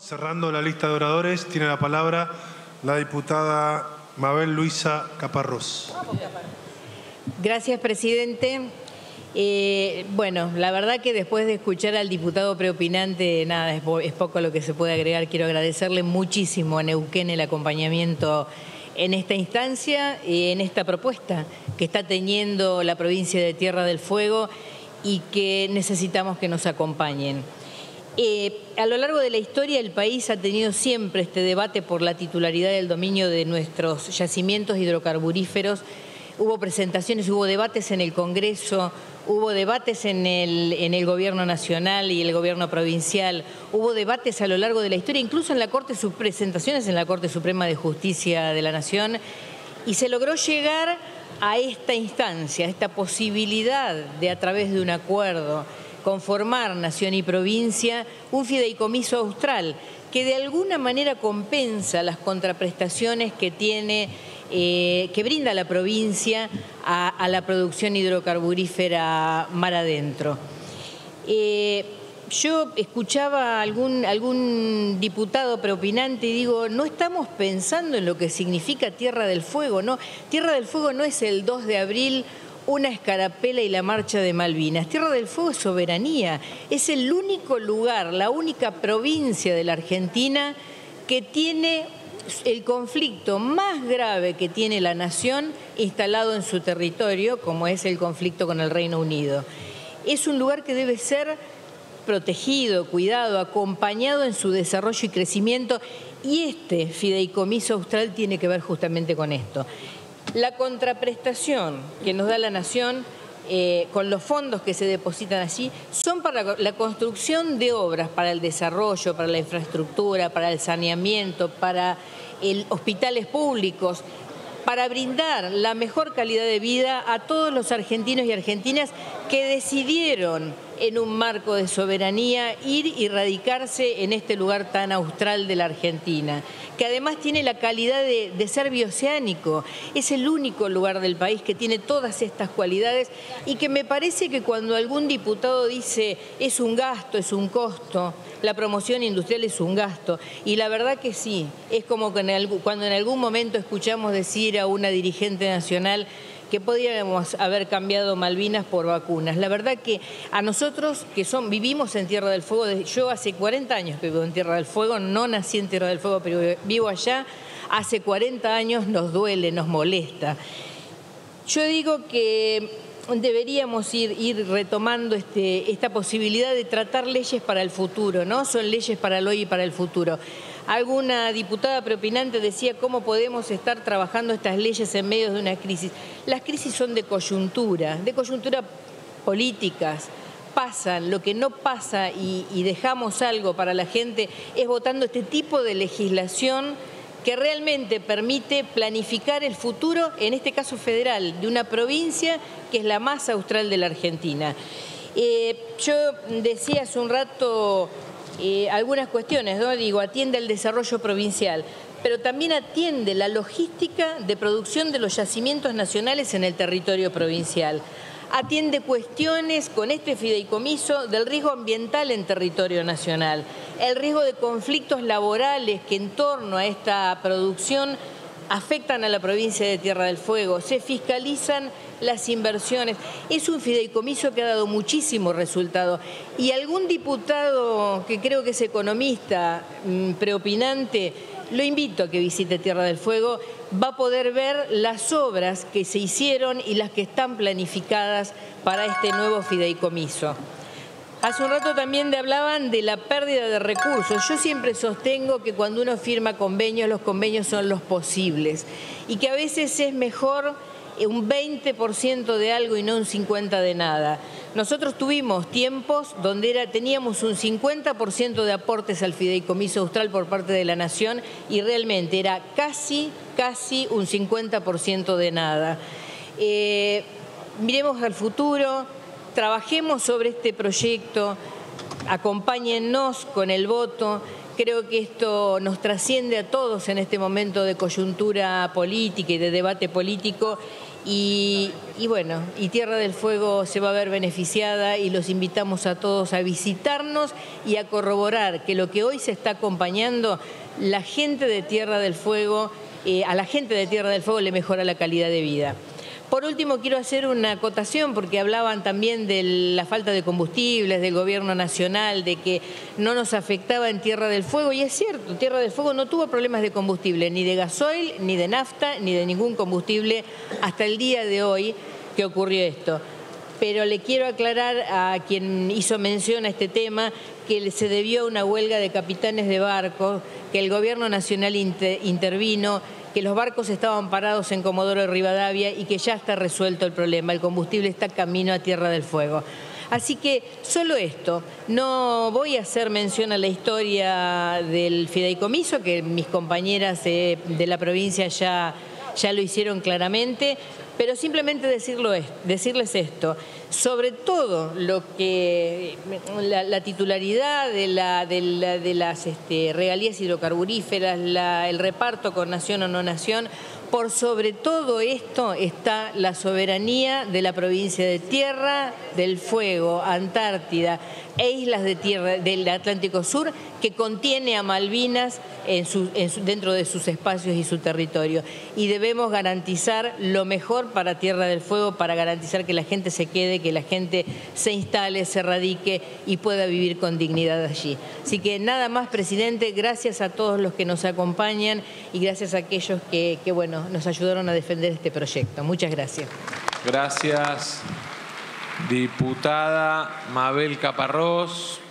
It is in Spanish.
Cerrando la lista de oradores, tiene la palabra la diputada Mabel Luisa Caparrós. Gracias, presidente. Bueno, la verdad que después de escuchar al diputado preopinante, nada, es poco lo que se puede agregar. Quiero agradecerle muchísimo a Neuquén el acompañamiento en esta instancia y en esta propuesta que está teniendo la provincia de Tierra del Fuego y que necesitamos que nos acompañen. A lo largo de la historia el país ha tenido siempre este debate por la titularidad del dominio de nuestros yacimientos hidrocarburíferos. Hubo presentaciones, hubo debates en el Congreso, hubo debates en el Gobierno Nacional y el Gobierno Provincial, hubo debates a lo largo de la historia, incluso en la presentaciones en la Corte Suprema de Justicia de la Nación, y se logró llegar a esta instancia, a esta posibilidad de, a través de un acuerdo, conformar nación y provincia, un fideicomiso austral que de alguna manera compensa las contraprestaciones que tiene, que brinda la provincia a la producción hidrocarburífera mar adentro. Yo escuchaba a algún diputado preopinante y digo, no estamos pensando en lo que significa Tierra del Fuego, ¿no? Tierra del Fuego no es el 2 de abril, una escarapela y la marcha de Malvinas. Tierra del Fuego es soberanía, es el único lugar, la única provincia de la Argentina que tiene el conflicto más grave que tiene la nación instalado en su territorio, como es el conflicto con el Reino Unido. Es un lugar que debe ser protegido, cuidado, acompañado en su desarrollo y crecimiento, y este fideicomiso austral tiene que ver justamente con esto. La contraprestación que nos da la nación con los fondos que se depositan allí son para la construcción de obras, para el desarrollo, para la infraestructura, para el saneamiento, para hospitales públicos, para brindar la mejor calidad de vida a todos los argentinos y argentinas que decidieron en un marco de soberanía ir y radicarse en este lugar tan austral de la Argentina, que además tiene la calidad de ser bioceánico. Es el único lugar del país que tiene todas estas cualidades y que me parece que cuando algún diputado dice es un gasto, es un costo, la promoción industrial es un gasto, y la verdad que sí, es como que cuando en algún momento escuchamos decir a una dirigente nacional que podríamos haber cambiado Malvinas por vacunas. La verdad que a nosotros que vivimos en Tierra del Fuego, yo hace 40 años que vivo en Tierra del Fuego, no nací en Tierra del Fuego, pero vivo allá, hace 40 años nos duele, nos molesta. Yo digo que deberíamos ir retomando esta posibilidad de tratar leyes para el futuro, ¿no? Son leyes para el hoy y para el futuro. Alguna diputada preopinante decía cómo podemos estar trabajando estas leyes en medio de una crisis. Las crisis son de coyuntura políticas. Pasan, lo que no pasa y dejamos algo para la gente es votando este tipo de legislación que realmente permite planificar el futuro, en este caso federal, de una provincia que es la más austral de la Argentina. Yo decía hace un rato algunas cuestiones, ¿no? Digo, atiende al desarrollo provincial, pero también atiende la logística de producción de los yacimientos nacionales en el territorio provincial. Atiende cuestiones con este fideicomiso del riesgo ambiental en territorio nacional, el riesgo de conflictos laborales que en torno a esta producción afectan a la provincia de Tierra del Fuego, se fiscalizan las inversiones. Es un fideicomiso que ha dado muchísimo resultado. Y algún diputado que creo que es economista, preopinante, lo invito a que visite Tierra del Fuego, va a poder ver las obras que se hicieron y las que están planificadas para este nuevo fideicomiso. Hace un rato también hablaban de la pérdida de recursos. Yo siempre sostengo que cuando uno firma convenios, los convenios son los posibles y que a veces es mejor un 20% de algo y no un 50% de nada. Nosotros tuvimos tiempos donde teníamos un 50% de aportes al fideicomiso austral por parte de la Nación y realmente era casi un 50% de nada. Miremos al futuro. Trabajemos sobre este proyecto, acompáñennos con el voto. Creo que esto nos trasciende a todos en este momento de coyuntura política y de debate político Y bueno, y Tierra del Fuego se va a ver beneficiada y los invitamos a todos a visitarnos y a corroborar que lo que hoy se está acompañando, la gente de Tierra del Fuego, a la gente de Tierra del Fuego le mejora la calidad de vida. Por último, quiero hacer una acotación porque hablaban también de la falta de combustibles, del gobierno nacional, de que no nos afectaba en Tierra del Fuego. Y es cierto, Tierra del Fuego no tuvo problemas de combustible, ni de gasoil, ni de nafta, ni de ningún combustible hasta el día de hoy que ocurrió esto. Pero le quiero aclarar a quien hizo mención a este tema que se debió a una huelga de capitanes de barcos, que el gobierno nacional intervino, que los barcos estaban parados en Comodoro Rivadavia y que ya está resuelto el problema. El combustible está camino a Tierra del Fuego. Así que solo esto. No voy a hacer mención a la historia del fideicomiso, que mis compañeras de la provincia ya lo hicieron claramente, pero simplemente decirles esto. Sobre todo lo que la titularidad de las regalías hidrocarburíferas, el reparto con nación o no nación, por sobre todo esto está la soberanía de la provincia de Tierra del Fuego, Antártida e islas de tierra del Atlántico Sur, que contiene a Malvinas dentro de sus espacios y su territorio. Y debemos garantizar lo mejor para Tierra del Fuego, para garantizar que la gente se quede, que la gente se instale, se radique y pueda vivir con dignidad allí. Así que nada más, presidente, gracias a todos los que nos acompañan y gracias a aquellos que bueno, nos ayudaron a defender este proyecto. Muchas gracias. Gracias, diputada Mabel Caparrós.